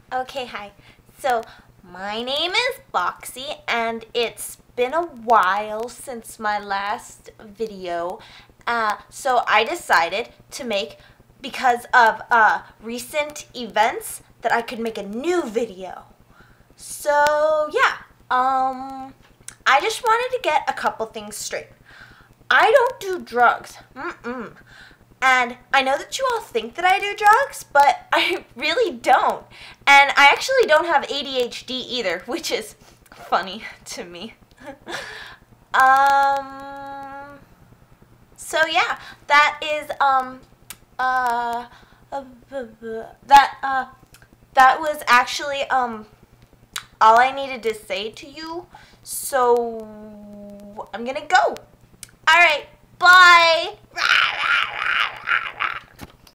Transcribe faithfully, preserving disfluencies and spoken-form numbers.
Okay, hi. So, my name is Boxxy, and it's been a while since my last video. Uh, so, I decided to make, because of uh, recent events, that I could make a new video. So, yeah. Um, I just wanted to get a couple things straight. I don't do drugs. Mm-mm. And I know that you all think that I do drugs, but I really don't. And I actually don't have A D H D either, which is funny to me. um, so yeah, that is, um, uh, uh that, uh, that was actually, um, all I needed to say to you. So, I'm gonna go. Alright, bye!